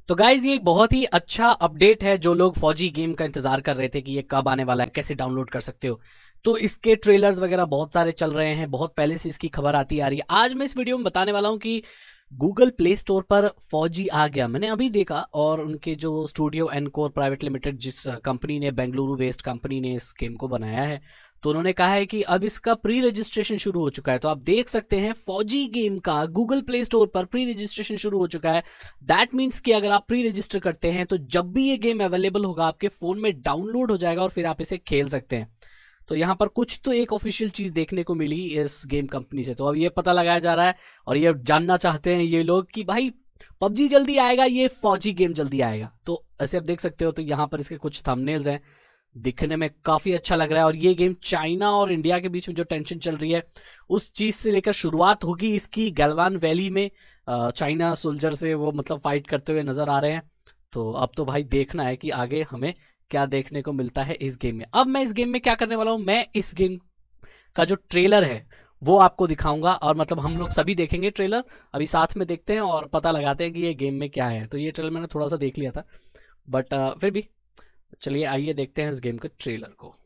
तो गाइज ये एक बहुत ही अच्छा अपडेट है। जो लोग फौजी गेम का इंतजार कर रहे थे कि ये कब आने वाला है, कैसे डाउनलोड कर सकते हो, तो इसके ट्रेलर्स वगैरह बहुत सारे चल रहे हैं, बहुत पहले से इसकी खबर आती आ रही है। आज मैं इस वीडियो में बताने वाला हूं कि गूगल प्ले स्टोर पर फौजी आ गया। मैंने अभी देखा और उनके जो स्टूडियो एनकोर प्राइवेट लिमिटेड, जिस कंपनी ने, बेंगलुरु बेस्ड कंपनी ने इस गेम को बनाया है, तो उन्होंने कहा है कि अब इसका प्री रजिस्ट्रेशन शुरू हो चुका है। तो आप देख सकते हैं फौजी गेम का गूगल प्ले स्टोर पर प्री रजिस्ट्रेशन शुरू हो चुका है। दैट मीन्स कि अगर आप प्री रजिस्टर करते हैं तो जब भी ये गेम अवेलेबल होगा आपके फोन में डाउनलोड हो जाएगा और फिर आप इसे खेल सकते हैं। तो यहाँ पर कुछ तो एक ऑफिशियल चीज देखने को मिली इस गेम कंपनी से। तो अब ये पता लगाया जा रहा है और ये जानना चाहते हैं ये लोग कि भाई पबजी जल्दी आएगा, ये फौजी गेम जल्दी आएगा। तो ऐसे आप देख सकते हो, तो यहाँ पर इसके कुछ थंबनेल्स हैं, दिखने में काफी अच्छा लग रहा है। और ये गेम चाइना और इंडिया के बीच में जो टेंशन चल रही है उस चीज से लेकर शुरुआत होगी इसकी। गलवान वैली में चाइना सोल्जर से वो मतलब फाइट करते हुए नजर आ रहे हैं। तो अब तो भाई देखना है कि आगे हमें क्या देखने को मिलता है इस गेम में। अब मैं इस गेम में क्या करने वाला हूं, मैं इस गेम का जो ट्रेलर है वो आपको दिखाऊंगा, और मतलब हम लोग सभी देखेंगे ट्रेलर। अभी साथ में देखते हैं और पता लगाते हैं कि ये गेम में क्या है। तो ये ट्रेलर मैंने थोड़ा सा देख लिया था, बट फिर भी चलिए आइए देखते हैं इस गेम के ट्रेलर को।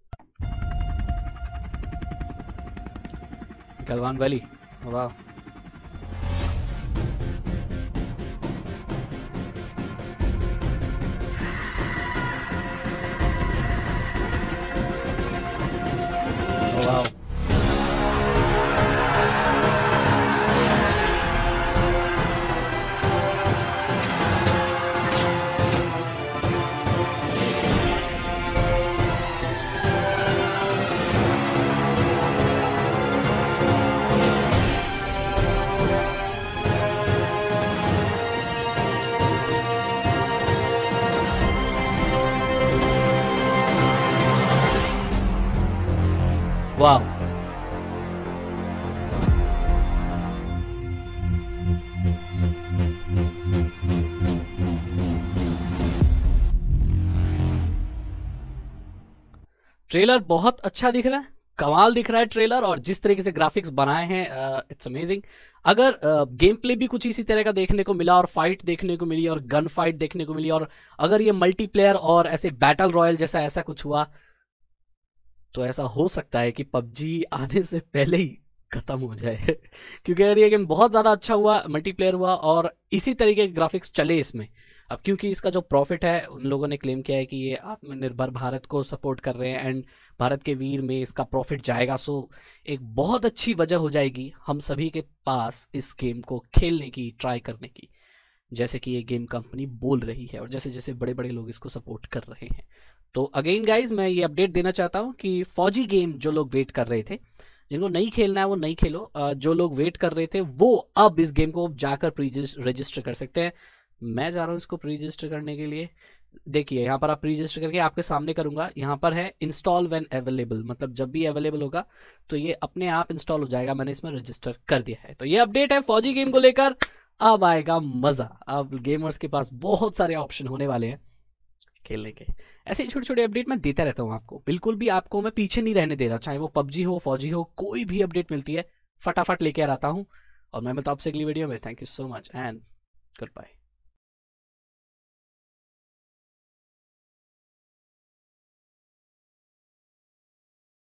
गलवान वैली, वाह। वाह, वाह। ट्रेलर बहुत अच्छा दिख रहा है, कमाल दिख रहा है ट्रेलर। और जिस तरीके से ग्राफिक्स बनाए हैं, इट्स अमेजिंग। अगर गेम प्ले भी कुछ इसी तरह का देखने को मिला और फाइट देखने को मिली और गन फाइट देखने को मिली, और अगर ये मल्टीप्लेयर और ऐसे बैटल रॉयल जैसा ऐसा कुछ हुआ, तो ऐसा हो सकता है कि पबजी आने से पहले ही खत्म हो जाए क्योंकि अगर ये गेम बहुत ज्यादा अच्छा हुआ, मल्टीप्लेयर हुआ और इसी तरीके के ग्राफिक्स चले इसमें। अब क्योंकि इसका जो प्रॉफिट है, उन लोगों ने क्लेम किया है कि ये आत्मनिर्भर भारत को सपोर्ट कर रहे हैं एंड भारत के वीर में इसका प्रॉफिट जाएगा। सो एक बहुत अच्छी वजह हो जाएगी हम सभी के पास इस गेम को खेलने की, ट्राई करने की, जैसे कि ये गेम कंपनी बोल रही है और जैसे जैसे बड़े बड़े लोग इसको सपोर्ट कर रहे हैं। तो अगेन गाइज, मैं ये अपडेट देना चाहता हूँ कि फौजी गेम जो लोग वेट कर रहे थे, जिनको नहीं खेलना है वो नहीं खेलो। जो लोग वेट कर रहे थे वो अब इस गेम को जाकर प्री रजिस्टर कर सकते हैं। मैं जा रहा हूँ इसको प्री रजिस्टर करने के लिए। देखिए यहाँ पर आप प्री रजिस्टर करके आपके सामने करूंगा, यहाँ पर है इंस्टॉल व्हेन अवेलेबल, मतलब जब भी अवेलेबल होगा तो ये अपने आप इंस्टॉल हो जाएगा। मैंने इसमें रजिस्टर कर दिया है। तो ये अपडेट है फौजी गेम को लेकर। अब आएगा मजा। अब गेमर्स के पास बहुत सारे ऑप्शन होने वाले हैं खेलने के। ऐसे छोटे छोटे अपडेट मैं देता रहता हूँ आपको, बिल्कुल भी आपको मैं पीछे नहीं रहने दे रहा। चाहे वो पबजी हो, फौजी हो, कोई भी अपडेट मिलती है फटाफट लेके आता हूँ। और मैं मिलता हूँ आपसे अगली वीडियो में। Thank you so much and good bye.